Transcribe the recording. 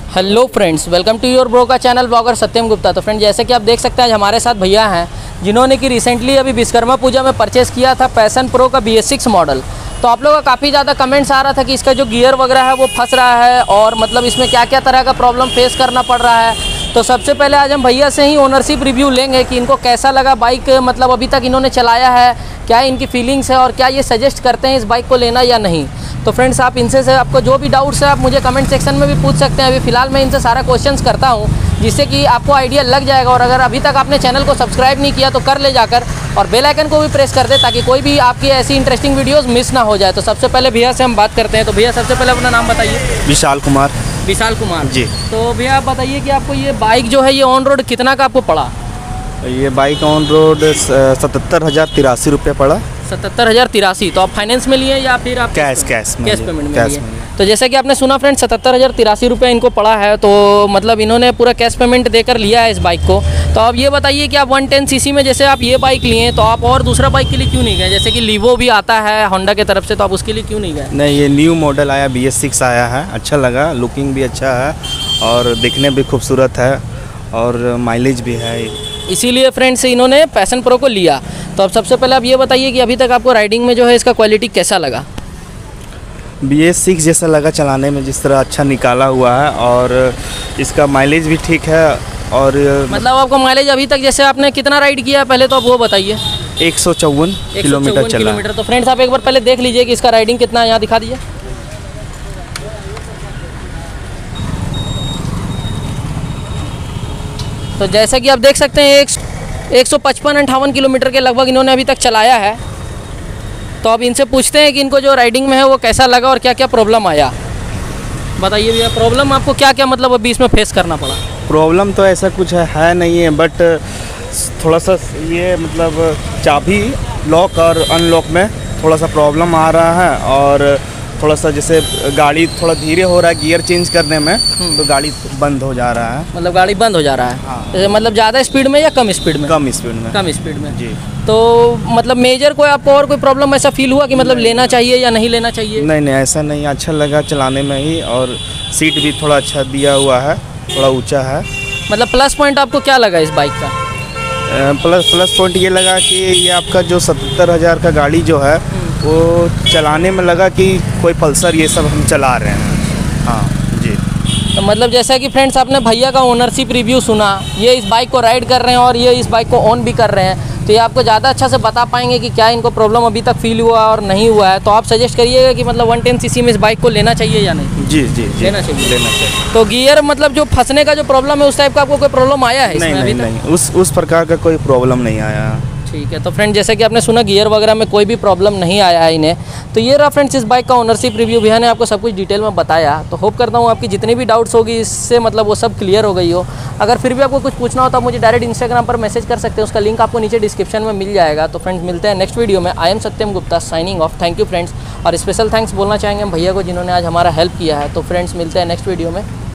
Hello friends, welcome to your bro का channel blogger Satyam Gupta. तो friend, जैसे कि आप देख सकते हैं आज हमारे साथ भैया हैं जिन्होंने कि रिसेंटली अभी विश्वकर्मा पूजा में परचेज़ किया था पैशन प्रो का BS6 मॉडल। तो आप लोगों का काफ़ी ज़्यादा कमेंट्स आ रहा था कि इसका जो गियर वगैरह है वो फंस रहा है और मतलब इसमें क्या क्या तरह का प्रॉब्लम फेस करना पड़ रहा है। तो सबसे पहले आज हम भैया से ही ओनरशिप रिव्यू लेंगे कि इनको कैसा लगा बाइक, मतलब अभी तक इन्होंने चलाया है, क्या इनकी फीलिंग्स है और क्या ये सजेस्ट करते हैं इस बाइक को लेना या नहीं। तो फ्रेंड्स, आप इनसे से आपको जो भी डाउट्स है आप मुझे कमेंट सेक्शन में भी पूछ सकते हैं। अभी फ़िलहाल मैं इनसे सारा क्वेश्चंस करता हूं जिससे कि आपको आइडिया लग जाएगा। और अगर अभी तक आपने चैनल को सब्सक्राइब नहीं किया तो कर ले जाकर, और बेल आइकन को भी प्रेस कर दे ताकि कोई भी आपकी ऐसी इंटरेस्टिंग वीडियोस मिस ना हो जाए। तो सबसे पहले भैया से हम बात करते हैं। तो भैया सबसे पहले अपना नाम बताइए। विशाल कुमार। विशाल कुमार जी। तो भैया आप बताइए कि आपको ये बाइक जो है ये ऑन रोड कितना का आपको पड़ा? ये बाइक ऑन रोड 77,083 रुपये पड़ा। 77,083। तो आप फाइनेंस में लिए या फिर आप कैश पेमेंट में कैश लिए? में। तो जैसे कि आपने सुना फ्रेंड, 77,083 रुपये इनको पड़ा है। तो मतलब इन्होंने पूरा कैश पेमेंट देकर लिया है इस बाइक को। तो आप ये बताइए कि आप 110 सीसी में जैसे आप ये बाइक लिए तो आप और दूसरा बाइक के लिए क्यों नहीं गए? जैसे कि लीवो भी आता है होंडा की तरफ से, तो आप उसके लिए क्यों नहीं गए? नहीं, ये न्यू मॉडल आया BS6 आया है, अच्छा लगा, लुकिंग भी अच्छा है और दिखने भी खूबसूरत है और माइलेज भी है, इसीलिए फ्रेंड्स इन्होंने पैशन प्रो को लिया। तो अब सबसे पहले आप ये बताइए कि अभी तक आपको राइडिंग में जो है इसका क्वालिटी कैसा लगा? BS6 जैसा लगा चलाने में, जिस तरह अच्छा निकाला हुआ है और इसका माइलेज भी ठीक है। और मतलब आपको माइलेज अभी तक जैसे आपने कितना राइड किया है पहले तो आप वो बताइए। 154 किलोमीटर चला। तो फ्रेंड्स आप एक बार पहले देख लीजिए कि इसका राइडिंग कितना है, यहाँ दिखा दीजिए। तो जैसा कि आप देख सकते हैं 155-58 किलोमीटर के लगभग इन्होंने अभी तक चलाया है। तो अब इनसे पूछते हैं कि इनको जो राइडिंग में है वो कैसा लगा और क्या क्या प्रॉब्लम आया। बताइए भैया, प्रॉब्लम आपको क्या क्या मतलब अभी इसमें फेस करना पड़ा? प्रॉब्लम तो ऐसा कुछ है नहीं है, बट थोड़ा सा ये मतलब चाबी लॉक और अनलॉक में थोड़ा सा प्रॉब्लम आ रहा है और थोड़ा सा जैसे गाड़ी थोड़ा धीरे हो रहा है गियर चेंज करने में, तो गाड़ी बंद हो जा रहा है। मतलब गाड़ी बंद हो जा रहा है? हाँ। मतलब ज़्यादा स्पीड में या कम स्पीड में? कम स्पीड में। कम स्पीड में जी। तो मतलब मेजर कोई आपको और कोई प्रॉब्लम ऐसा फील हुआ कि मतलब लेना चाहिए या नहीं लेना चाहिए? नहीं, ऐसा नहीं, अच्छा लगा चलाने में ही और सीट भी थोड़ा अच्छा दिया हुआ है, थोड़ा ऊंचा है। मतलब प्लस पॉइंट आपको क्या लगा इस बाइक का? प्लस पॉइंट ये लगा कि ये आपका जो 77,000 का गाड़ी जो है वो चलाने में लगा कि कोई पल्सर ये सब हम चला रहे हैं। हाँ जी। तो मतलब जैसा कि फ्रेंड्स आपने भैया का ओनरशिप रिव्यू सुना, ये इस बाइक को राइड कर रहे हैं और ये इस बाइक को ओन भी कर रहे हैं, तो ये आपको ज़्यादा अच्छा से बता पाएंगे कि क्या इनको प्रॉब्लम अभी तक फील हुआ और नहीं हुआ है। तो आप सजेस्ट करिएगा कि मतलब 110 सीसी में इस बाइक को लेना चाहिए या नहीं? जी। लेना चाहिए। तो गियर मतलब जो फंसने का जो प्रॉब्लम है उस टाइप का आपको कोई प्रॉब्लम आया है इसमें? नहीं, उस प्रकार का कोई प्रॉब्लम नहीं आया। ठीक है। तो फ्रेंड जैसे कि आपने सुना गियर वगैरह में कोई भी प्रॉब्लम नहीं आया है इन्हें। तो ये रहा फ्रेंड्स इस बाइक का ओनरशिप रिव्यू। भैया ने आपको सब कुछ डिटेल में बताया। तो होप करता हूँ आपकी जितनी भी डाउट्स होगी इससे मतलब वो सब क्लियर हो गई हो। अगर फिर भी आपको कुछ पूछना हो तो आप मुझे डायरेक्ट इंस्टाग्राम पर मैसेज कर सकते हैं, उसका लिंक आपको नीचे डिस्क्रिप्शन में मिल जाएगा। तो फ्रेंड्स मिलते हैं नेक्स्ट वीडियो में। I am Satyam Gupta signing off. Thank you friends. और स्पेशल थैंक्स बोलना चाहेंगे हम भैया को जिन्होंने आज हमारा हेल्प किया है। तो फ्रेंड्स मिलते हैं नेक्स्ट वीडियो में।